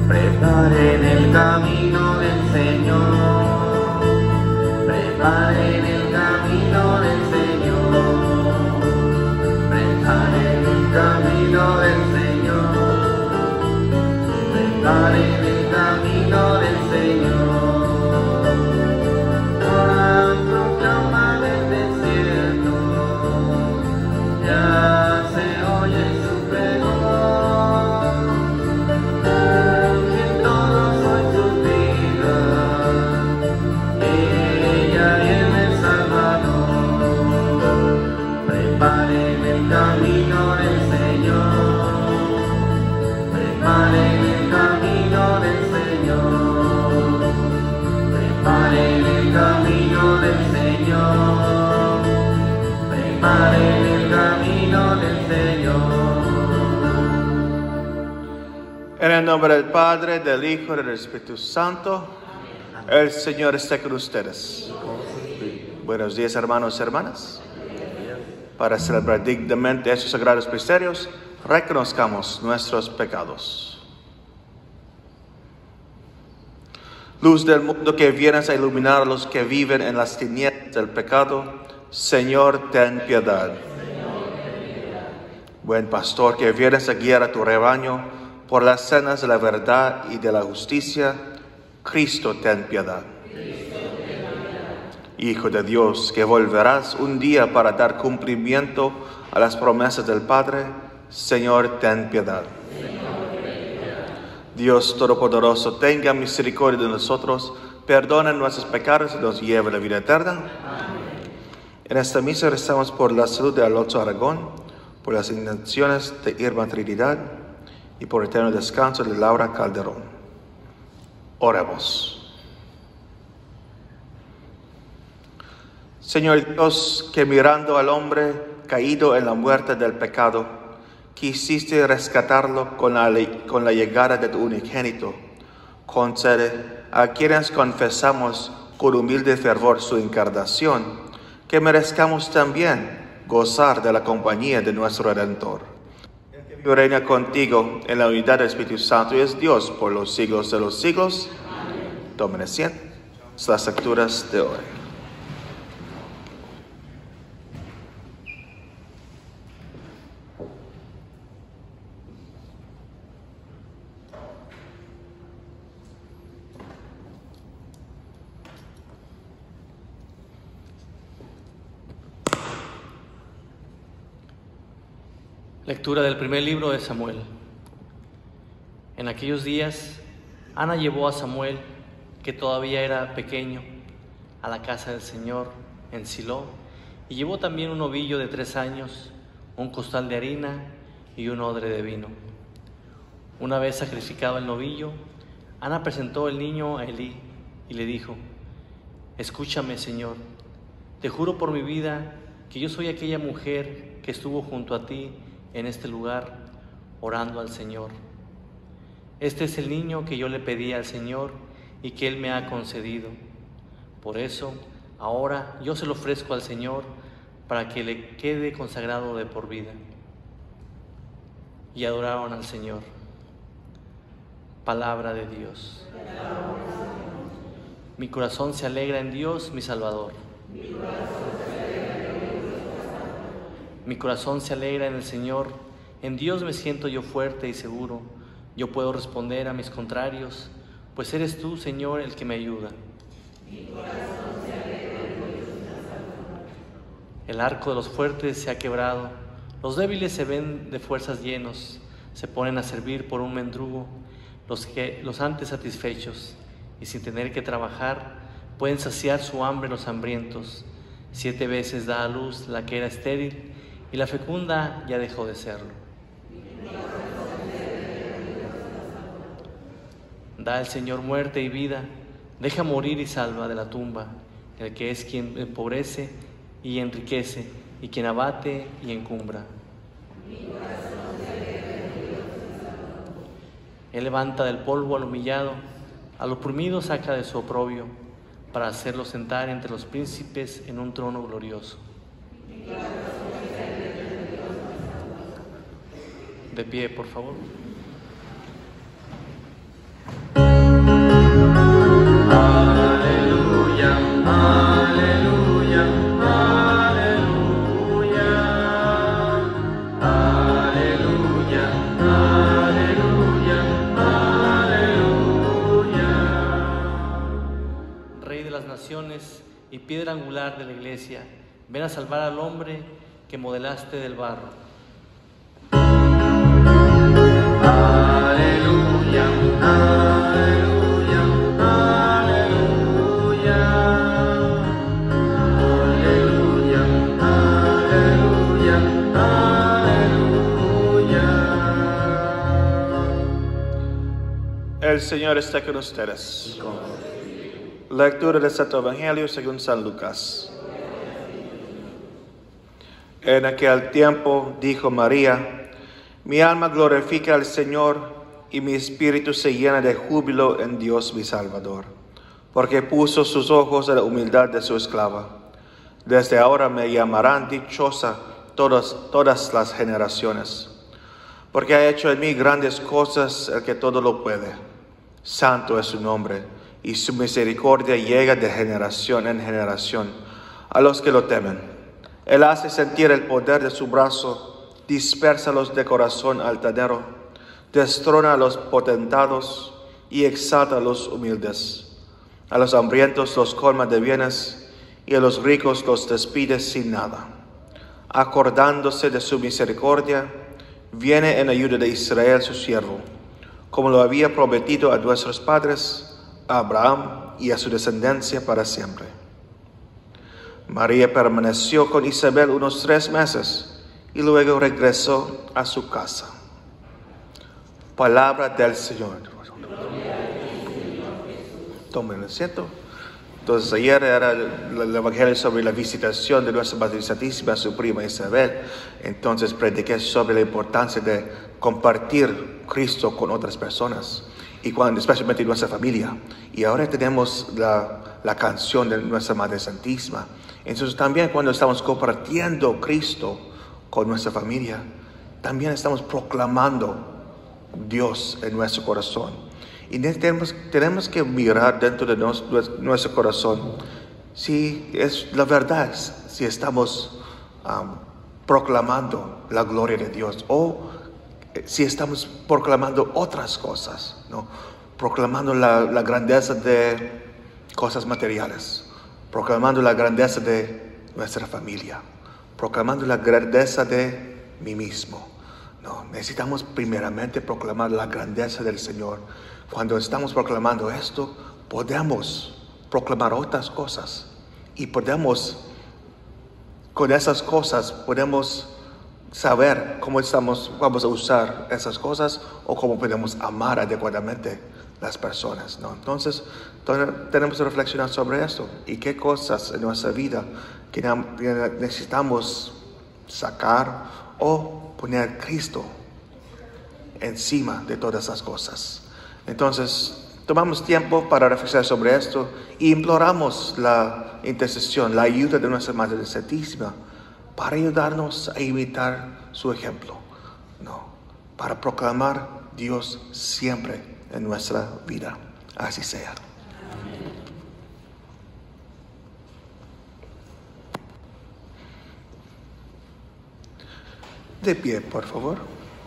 Preparen el camino del Señor, preparen el camino del Señor, preparen el camino del Señor, preparen el camino del Señor. Ahora proclama del desierto, ya se oye su pregón. Preparen el camino del Señor, preparen el camino del Señor, preparen el camino del Señor, preparen el camino del Señor. En el nombre del Padre, del Hijo y del Espíritu Santo, el Señor esté con ustedes. Buenos días, hermanos y hermanas. Para celebrar dignamente estos sagrados misterios, reconozcamos nuestros pecados. Luz del mundo que vienes a iluminar a los que viven en las tinieblas del pecado, Señor, ten piedad. Buen pastor que vienes a guiar a tu rebaño por las sendas de la verdad y de la justicia, Cristo, ten piedad. Hijo de Dios, que volverás un día para dar cumplimiento a las promesas del Padre, Señor, ten piedad. Dios Todopoderoso, tenga misericordia de nosotros, perdona nuestros pecados y nos lleve a la vida eterna. Amén. En esta misa rezamos por la salud de Alonso Aragón, por las intenciones de Irma Trinidad y por el eterno descanso de Laura Calderón. Oremos. Señor Dios, que mirando al hombre caído en la muerte del pecado, quisiste rescatarlo con la llegada de tu unigénito, concede a quienes confesamos con humilde fervor su encarnación, que merezcamos también gozar de la compañía de nuestro Redentor. El que vive y reina contigo en la unidad del Espíritu Santo y es Dios por los siglos de los siglos. Amén. Tomen asiento. Las lecturas de hoy. Lectura del primer libro de Samuel. En aquellos días, Ana llevó a Samuel, que todavía era pequeño, a la casa del Señor en Silo, y llevó también un novillo de 3 años, un costal de harina y un odre de vino. Una vez sacrificado el novillo, Ana presentó el niño a Elí y le dijo: «Escúchame, Señor, te juro por mi vida que yo soy aquella mujer que estuvo junto a ti en este lugar, orando al Señor. Este es el niño que yo le pedí al Señor y que Él me ha concedido. Por eso, ahora yo se lo ofrezco al Señor para que le quede consagrado de por vida». Y adoraron al Señor. Palabra de Dios. Mi corazón se alegra en Dios, mi Salvador. Mi corazón se alegra en el Señor, en Dios me siento yo fuerte y seguro. Yo puedo responder a mis contrarios, pues eres tú, Señor, el que me ayuda. Mi corazón se alegra en Dios, mi Salvador. El arco de los fuertes se ha quebrado, los débiles se ven de fuerzas llenos, se ponen a servir por un mendrugo, los antes satisfechos, y sin tener que trabajar, pueden saciar su hambre los hambrientos. 7 veces da a luz la que era estéril, y la fecunda ya dejó de serlo. Da el Señor muerte y vida, deja morir y salva de la tumba, el que es quien empobrece y enriquece, y quien abate y encumbra. Él levanta del polvo al humillado, al oprimido saca de su oprobio, para hacerlo sentar entre los príncipes en un trono glorioso. De pie, por favor. Aleluya, aleluya, aleluya. Aleluya, aleluya, aleluya. Rey de las naciones y piedra angular de la iglesia, ven a salvar al hombre que modelaste del barro. Aleluya, aleluya, aleluya. Aleluya, aleluya, aleluya. El Señor está con ustedes. Lectura del Santo Evangelio según San Lucas. En aquel tiempo dijo María: mi alma glorifica al Señor, y mi espíritu se llena de júbilo en Dios mi Salvador, porque puso sus ojos en la humildad de su esclava. Desde ahora me llamarán dichosa todas las generaciones, porque ha hecho en mí grandes cosas el que todo lo puede. Santo es su nombre, y su misericordia llega de generación en generación a los que lo temen. Él hace sentir el poder de su brazo, dispersa a los de corazón altanero, destrona a los potentados y exalta a los humildes. A los hambrientos los colma de bienes, y a los ricos los despide sin nada. Acordándose de su misericordia, viene en ayuda de Israel su siervo, como lo había prometido a nuestros padres, a Abraham y a su descendencia para siempre. María permaneció con Isabel unos 3 meses y luego regresó a su casa. Palabra del Señor. Tomen asiento. Entonces ayer era el Evangelio sobre la visitación de nuestra Madre Santísima a su prima Isabel. Entonces prediqué sobre la importancia de compartir Cristo con otras personas, y especialmente nuestra familia. Y ahora tenemos la canción de nuestra Madre Santísima. Entonces también cuando estamos compartiendo Cristo con nuestra familia, también estamos proclamando Dios en nuestro corazón. Y tenemos que mirar dentro de nuestro corazón si es la verdad, si estamos proclamando la gloria de Dios, o si estamos proclamando otras cosas, ¿no? Proclamando la grandeza de cosas materiales, proclamando la grandeza de nuestra familia, proclamando la grandeza de mí mismo. No, necesitamos primeramente proclamar la grandeza del Señor. Cuando estamos proclamando esto, podemos proclamar otras cosas, y podemos, con esas cosas, podemos saber cómo vamos a usar esas cosas, o cómo podemos amar adecuadamente las personas, ¿no? Entonces, tenemos que reflexionar sobre esto, y qué cosas en nuestra vida que necesitamos sacar o poner Cristo encima de todas esas cosas. Entonces, tomamos tiempo para reflexionar sobre esto y imploramos la intercesión, la ayuda de nuestra Madre Santísima para ayudarnos a imitar su ejemplo, ¿no? Para proclamar Dios siempre en nuestra vida. Así sea. De pie, por favor.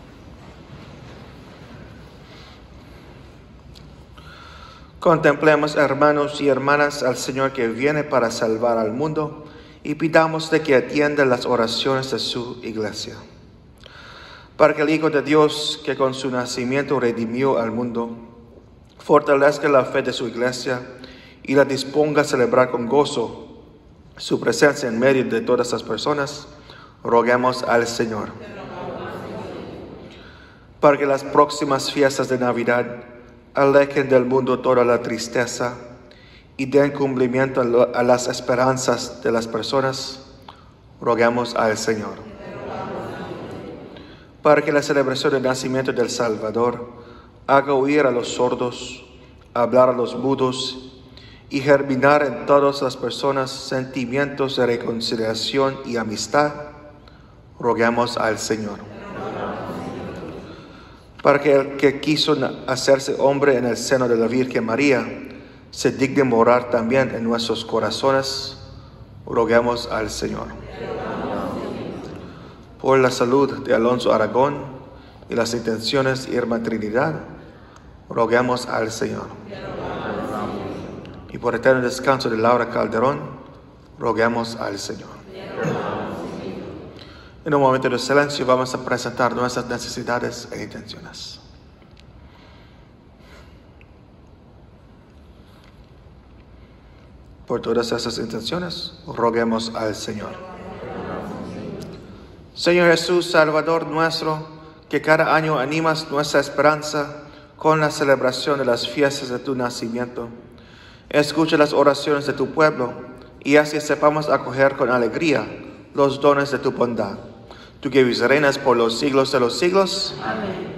Contemplemos, hermanos y hermanas, al Señor que viene para salvar al mundo, y pidámosle que atienda las oraciones de su iglesia, para que el Hijo de Dios, que con su nacimiento redimió al mundo, fortalezca la fe de su iglesia y la disponga a celebrar con gozo su presencia en medio de todas las personas. Roguemos al Señor. Para que las próximas fiestas de Navidad alejen del mundo toda la tristeza y den cumplimiento a las esperanzas de las personas, roguemos al Señor. Para que la celebración del nacimiento del Salvador haga oír a los sordos, hablar a los mudos y germinar en todas las personas sentimientos de reconciliación y amistad, roguemos al Señor. para que el que quiso hacerse hombre en el seno de la Virgen María se digne morar también en nuestros corazones, roguemos al Señor. Por la salud de Alonso Aragón y las intenciones de Irma Trinidad, roguemos al Señor. Y por eterno descanso de Laura Calderón, roguemos al Señor. En un momento de silencio vamos a presentar nuestras necesidades e intenciones. Por todas esas intenciones, roguemos al Señor. Señor Jesús, Salvador nuestro, que cada año animas nuestra esperanza con la celebración de las fiestas de tu nacimiento, escucha las oraciones de tu pueblo y así sepamos acoger con alegría los dones de tu bondad. Tú que vives y reinas por los siglos de los siglos. Amén.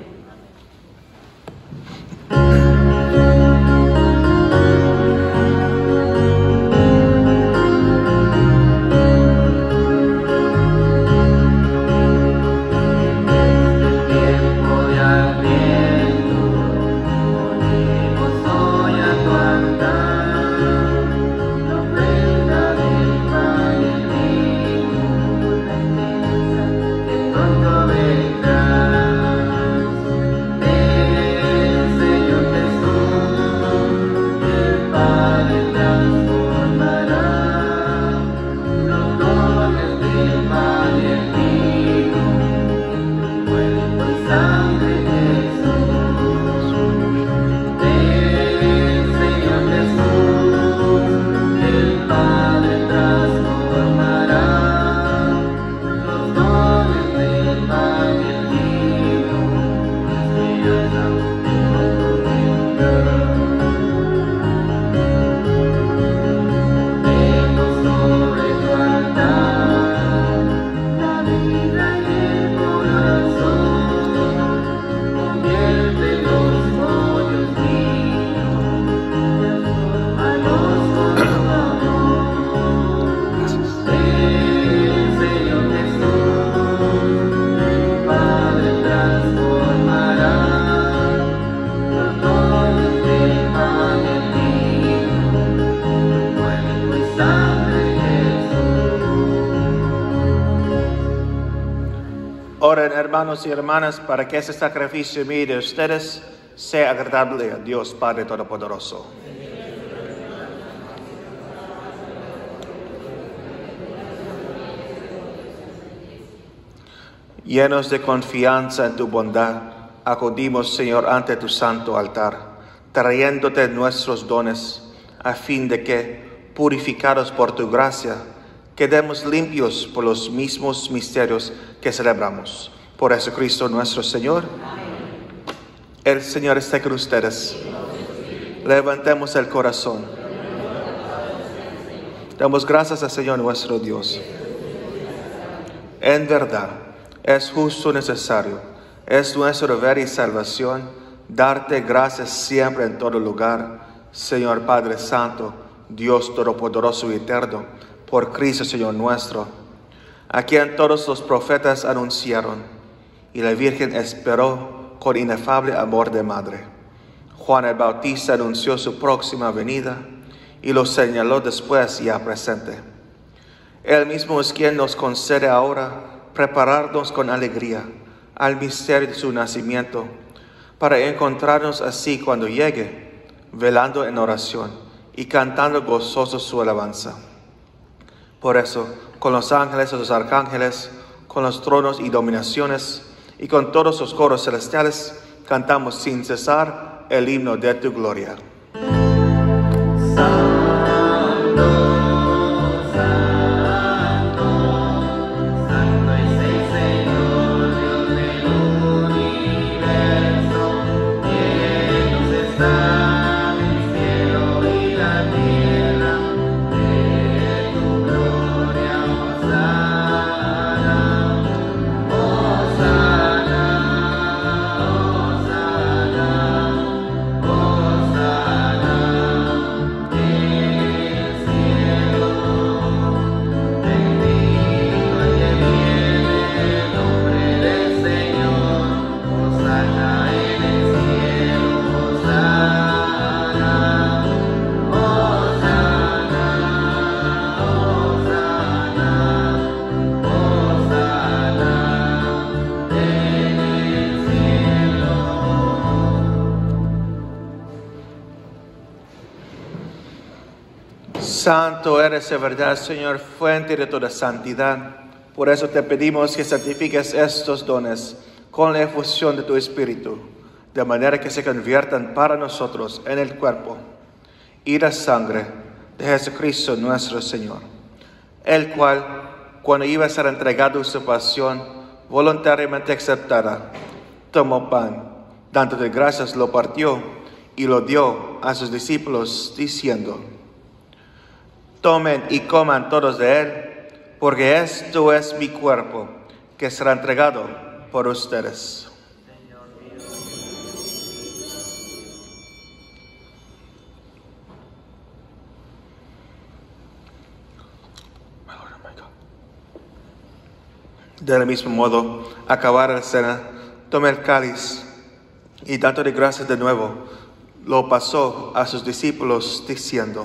Oren, hermanos y hermanas, para que este sacrificio mío de ustedes sea agradable a Dios Padre Todopoderoso. Llenos de confianza en tu bondad, acudimos, Señor, ante tu santo altar, trayéndote nuestros dones, a fin de que, purificados por tu gracia, quedemos limpios por los mismos misterios que celebramos. Por Jesucristo nuestro Señor. Amén. El Señor esté con ustedes. Levantemos el corazón. Damos gracias al Señor nuestro Dios. En verdad, es justo y necesario, es nuestro deber y salvación, darte gracias siempre en todo lugar, Señor Padre Santo, Dios Todopoderoso y Eterno, por Cristo Señor nuestro, a quien todos los profetas anunciaron, y la Virgen esperó con inefable amor de madre. Juan el Bautista anunció su próxima venida, y lo señaló después ya presente. Él mismo es quien nos concede ahora prepararnos con alegría al misterio de su nacimiento, para encontrarnos así cuando llegue, velando en oración y cantando gozosos su alabanza. Por eso, con los ángeles y los arcángeles, con los tronos y dominaciones, y con todos los coros celestiales, cantamos sin cesar el himno de tu gloria. Hosanna, Hosanna, Hosanna. Santo eres de verdad, Señor, fuente de toda santidad. Por eso te pedimos que santifiques estos dones con la efusión de tu Espíritu, de manera que se conviertan para nosotros en el cuerpo y la sangre de Jesucristo nuestro Señor, el cual, cuando iba a ser entregado su pasión, voluntariamente aceptada, tomó pan, dándote gracias, lo partió y lo dio a sus discípulos, diciendo: tomen y coman todos de él, porque esto es mi cuerpo, que será entregado por ustedes. Del mismo modo, acabada la cena, tomó el cáliz y dándole gracias de nuevo, lo pasó a sus discípulos, diciendo: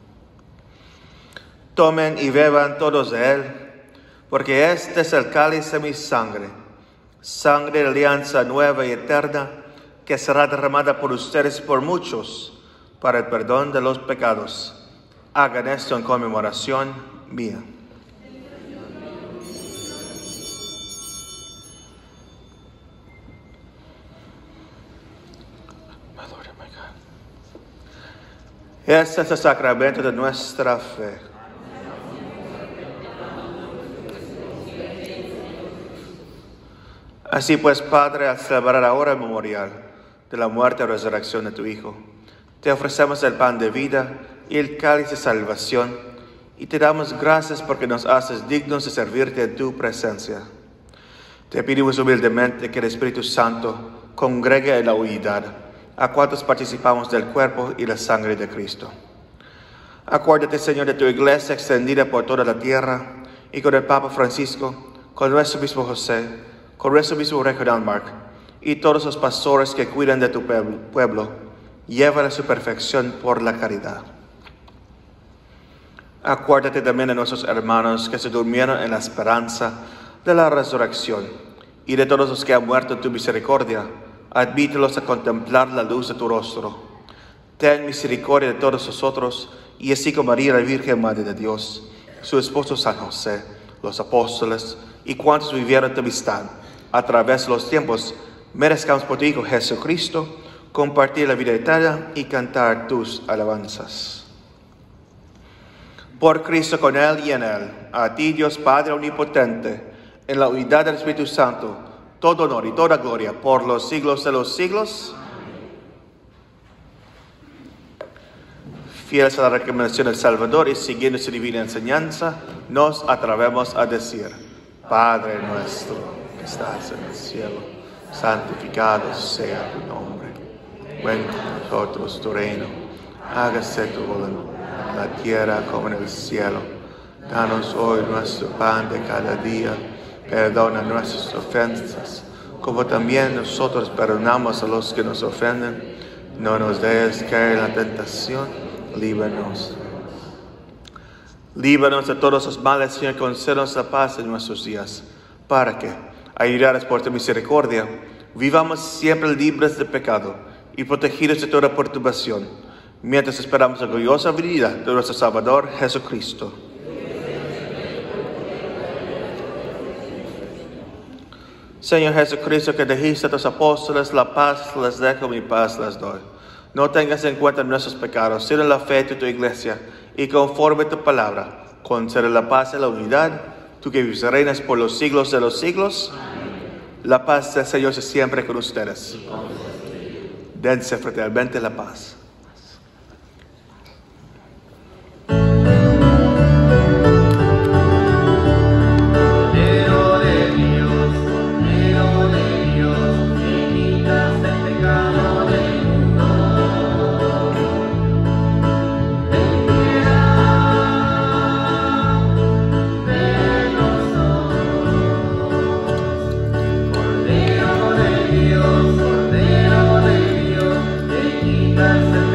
tomen y beban todos de él, porque este es el cáliz de mi sangre, sangre de alianza nueva y eterna, que será derramada por ustedes y por muchos, para el perdón de los pecados. Hagan esto en conmemoración mía. Este es el sacramento de nuestra fe. Así pues, Padre, al celebrar ahora el memorial de la muerte y resurrección de tu Hijo, te ofrecemos el pan de vida y el cáliz de salvación, y te damos gracias porque nos haces dignos de servirte en tu presencia. Te pedimos humildemente que el Espíritu Santo congregue en la unidad a cuantos participamos del cuerpo y la sangre de Cristo. Acuérdate, Señor, de tu iglesia extendida por toda la tierra, y con el Papa Francisco, con nuestro obispo José, con nuestro obispo regional Mark, y todos los pastores que cuidan de tu pueblo, llévala a su perfección por la caridad. Acuérdate también de nuestros hermanos que se durmieron en la esperanza de la resurrección, y de todos los que han muerto en tu misericordia. Admítelos a contemplar la luz de tu rostro. Ten misericordia de todos nosotros, y así como María, la Virgen Madre de Dios, su esposo San José, los apóstoles y cuantos vivieron tu amistad a través de los tiempos, merezcamos por tu Hijo Jesucristo compartir la vida eterna y cantar tus alabanzas. Por Cristo, con Él y en Él, a ti, Dios Padre Omnipotente, en la unidad del Espíritu Santo, todo honor y toda gloria por los siglos de los siglos. Fieles a la recomendación del Salvador y siguiendo su divina enseñanza, nos atrevemos a decir: Padre nuestro que estás en el cielo, santificado sea tu nombre. Venga a nosotros tu reino, hágase tu voluntad en la tierra como en el cielo. Danos hoy nuestro pan de cada día. Perdona nuestras ofensas, como también nosotros perdonamos a los que nos ofenden. No nos dejes caer en la tentación, líbranos. Líbranos de todos los males, Señor, concédenos la paz en nuestros días, para que, ayudados por tu misericordia, vivamos siempre libres de pecado y protegidos de toda perturbación, mientras esperamos la gloriosa venida de nuestro Salvador Jesucristo. Señor Jesucristo, que dijiste a tus apóstoles: la paz les dejo, mi paz les doy. No tengas en cuenta nuestros pecados, sino la fe de tu iglesia, y conforme a tu palabra, concede la paz y la unidad, tú que vives y reinas por los siglos de los siglos. Amén. La paz del Señor sea siempre con ustedes. Dense fraternalmente la paz. Cordero de Dios, que quitas el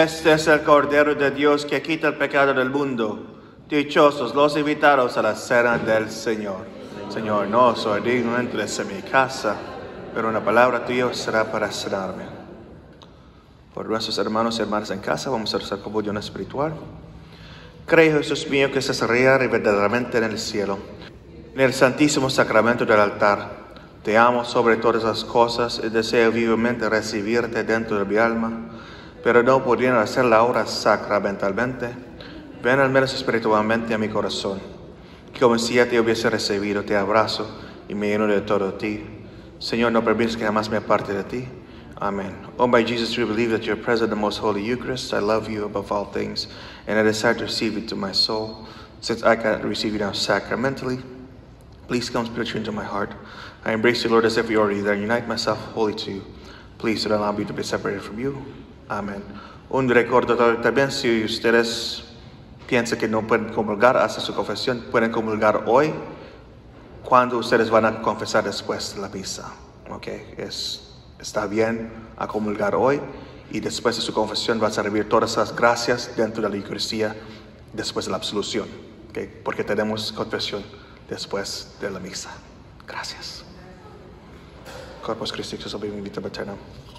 Este es el Cordero de Dios que quita el pecado del mundo. Dichosos los invitados a la cena del Señor. Señor, no soy digno, entres en mi casa, pero una palabra tuya será para sanarme. Por nuestros hermanos y hermanas en casa, vamos a hacer comunión espiritual. Creo, Jesús mío, que estás real y verdaderamente en el cielo, en el santísimo sacramento del altar. Te amo sobre todas las cosas y deseo vivamente recibirte dentro de mi alma, pero no pudiendo hacerla ahora sacramentalmente. Ven al menos espiritualmente a mi corazón, que como si ya te hubiese recibido, te abrazo y me lleno de todo ti. Señor, no permitas que jamás me aparte de ti. Amen. Oh my Jesus, we believe that you are present in the most holy Eucharist. I love you above all things, and I desire to receive you into my soul. Since I cannot receive you now sacramentally, please come spiritually into my heart. I embrace you, Lord, as if you already there. Unite myself wholly to you. Please don't allow me to be separated from you. Amen. Un recordatorio también, si ustedes piensan que no pueden comulgar hasta su confesión, pueden comulgar hoy, cuando ustedes van a confesar después de la misa. Okay, está bien a comulgar hoy, y después de su confesión vas a recibir todas las gracias dentro de la Eucaristía después de la absolución, okay, porque tenemos confesión después de la misa. Gracias. Corpus Christi, Jesús, vivo in vita aeternam.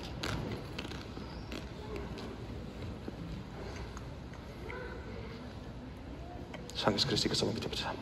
Sanctus Christi, Jesús, vivo in vita aeternam.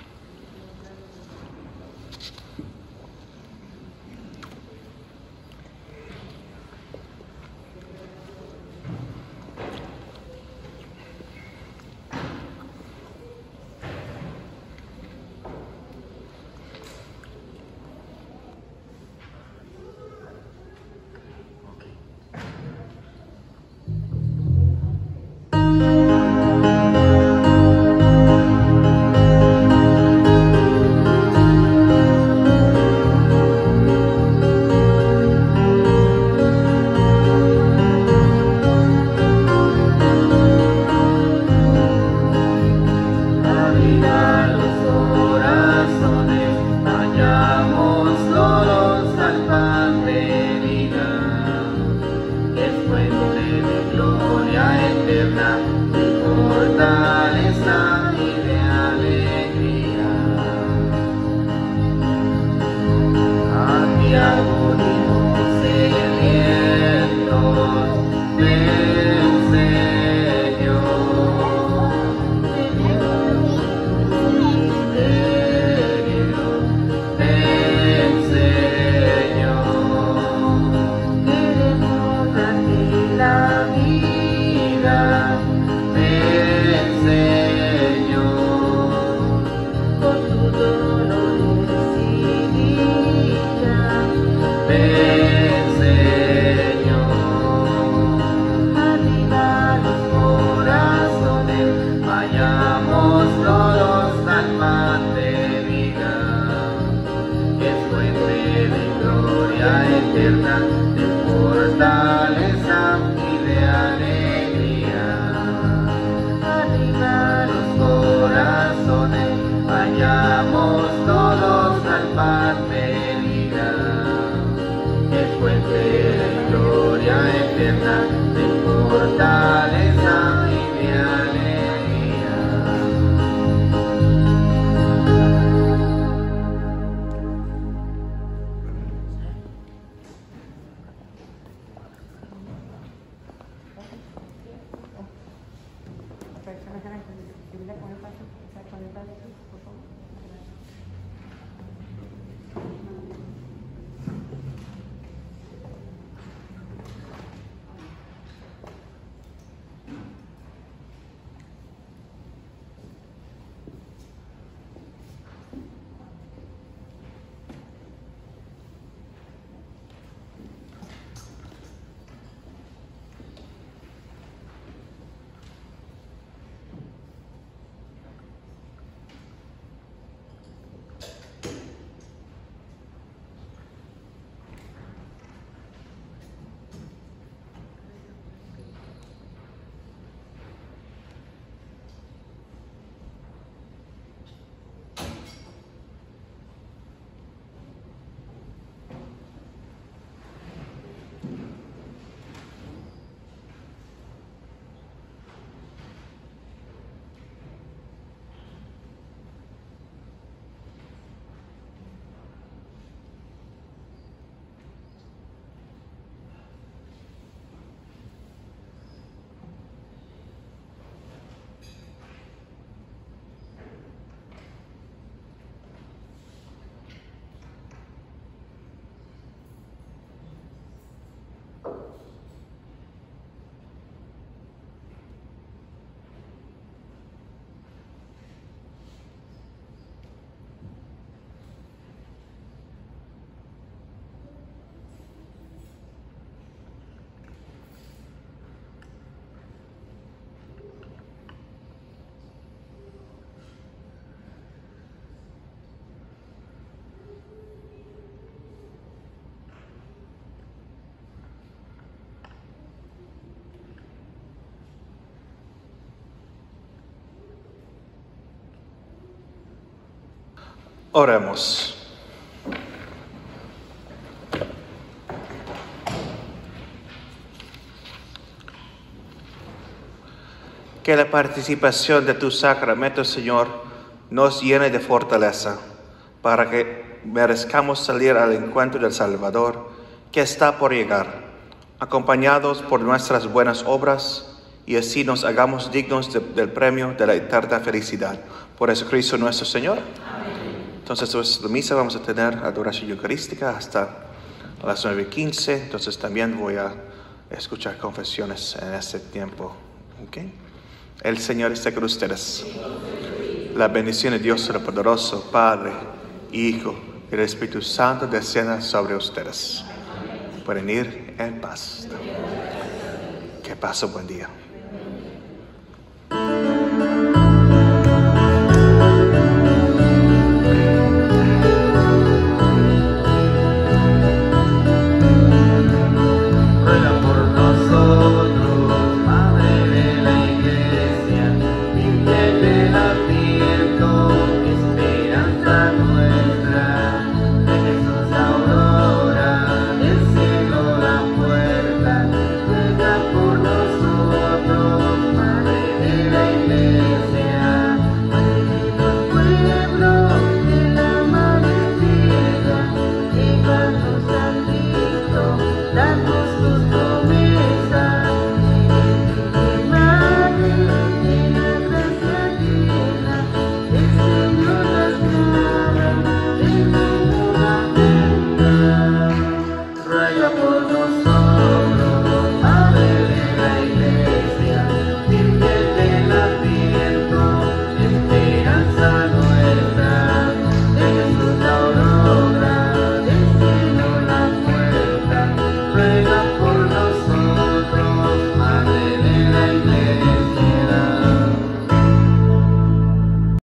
Oremos. Que la participación de tu sacramento, Señor, nos llene de fortaleza para que merezcamos salir al encuentro del Salvador que está por llegar, acompañados por nuestras buenas obras, y así nos hagamos dignos del premio de la eterna felicidad. Por Jesucristo nuestro Señor. Amén. Entonces, después de la misa vamos a tener adoración eucarística hasta las 9:15. Entonces también voy a escuchar confesiones en este tiempo. ¿Okay? El Señor esté con ustedes. La bendición de Dios Todopoderoso, Padre, Hijo y el Espíritu Santo descienda sobre ustedes. Pueden ir en paz. Que pasen buen día.